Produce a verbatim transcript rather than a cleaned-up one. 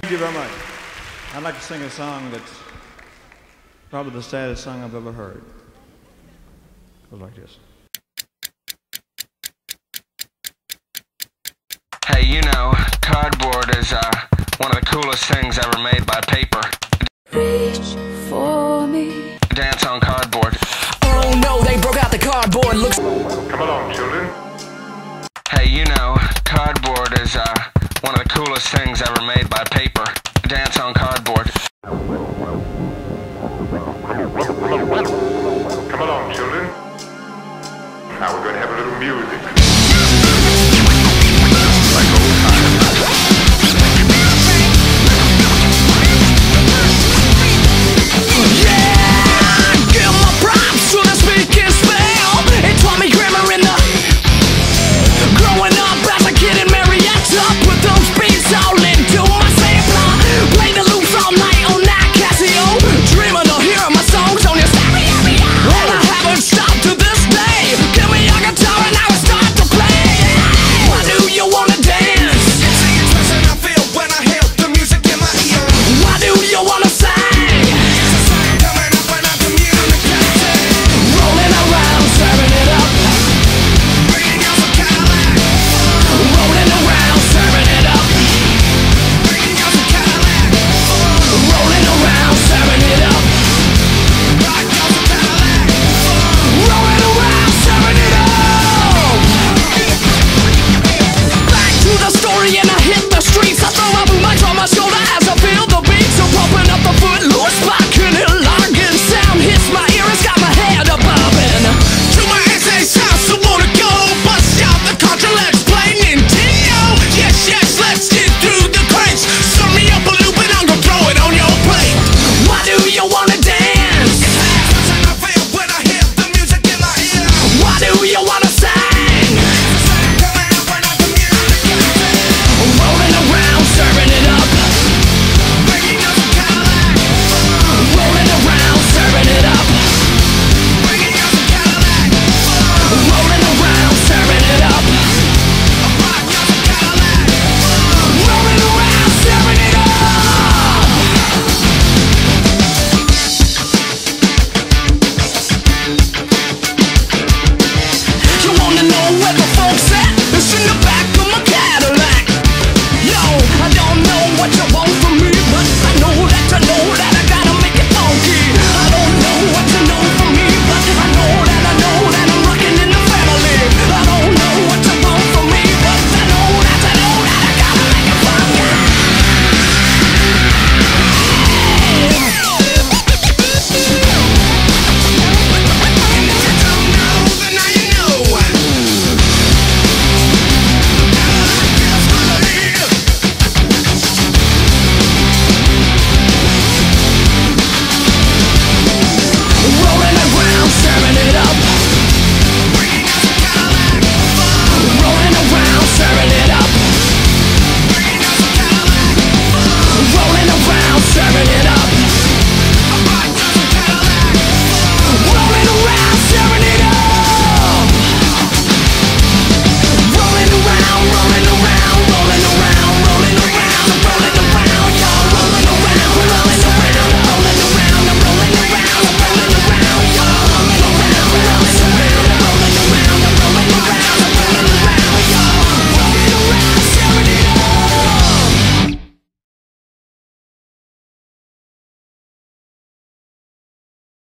Thank you very much. I'd like to sing a song that's probably the saddest song I've ever heard. It goes like this. Hey, you know, cardboard is uh, one of the coolest things ever made by paper. Reach for me. Dance on cardboard. Oh no, they broke out the cardboard. Looks. Come along, children. Hey, you know, cardboard is uh, one of the coolest things ever made by paper. Dance on cardboard. Come along, children. Now we're going to have a little music.